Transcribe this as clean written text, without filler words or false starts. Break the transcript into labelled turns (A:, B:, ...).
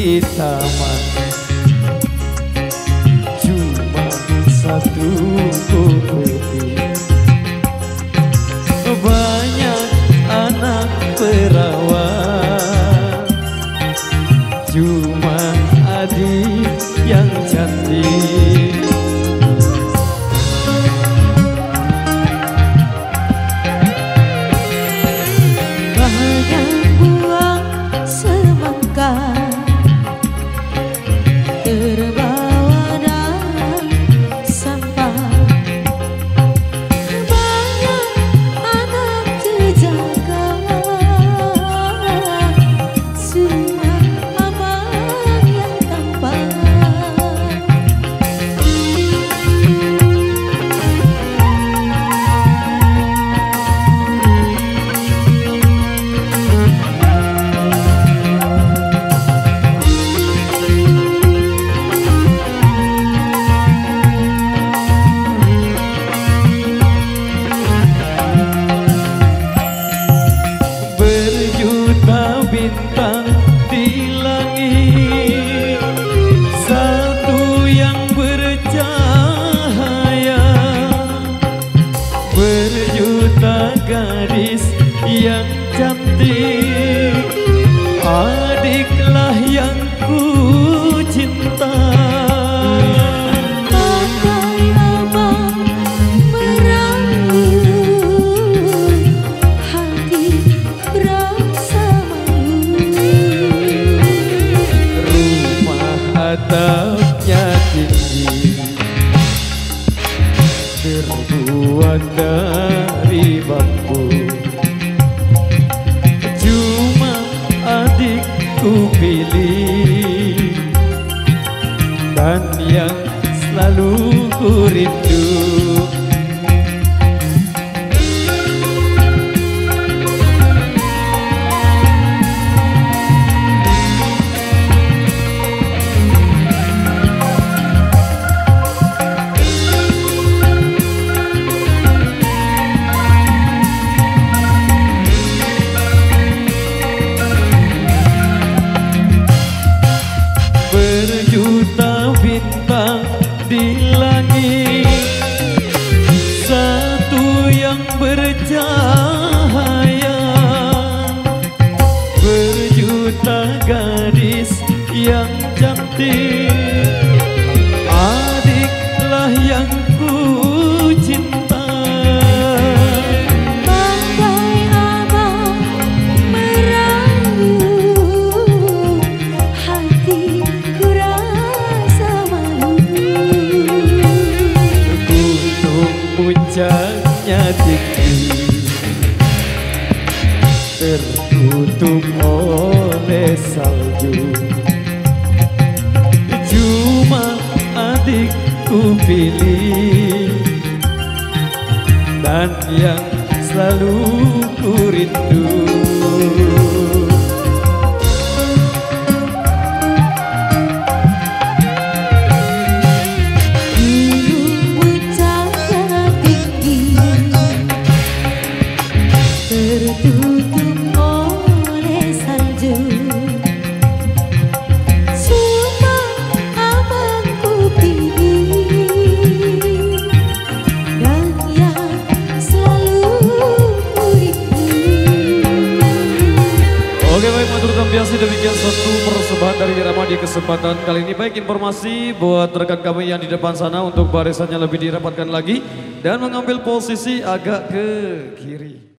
A: di taman, cuma satu kopi. Banyak anak perawan, cuma adik yang cantik.
B: Banyak buang semangka, terbawa dalam sampah. Banyak anak terjaga, cuma abang yang tampan.
A: Berjuta bintang di langit, satu yang bercahaya. Berjuta gadis yang cantik, adiklah yang ku cinta. Atapnya tinggi, terbuat dari bambu. Cuma adikku pilih, dan yang selalu ku rindu. Berjuta bintang di langit, satu yang bercahaya. Berjuta gadis yang cantik, adiklah yang ku cinta. Puncaknya tinggi, tertutup oleh salju. Cuma adikku pilih, dan yang selalu ku rindu.
B: Tertutup oleh salju, cuma abangku pilih, dan yang selalu ku rindu.
A: Oke, baik, matur biasa demikian satu persembahan dari Irama di kesempatan kali ini. Baik, informasi buat rekan kami yang di depan sana untuk barisannya lebih dirapatkan lagi dan mengambil posisi agak ke kiri.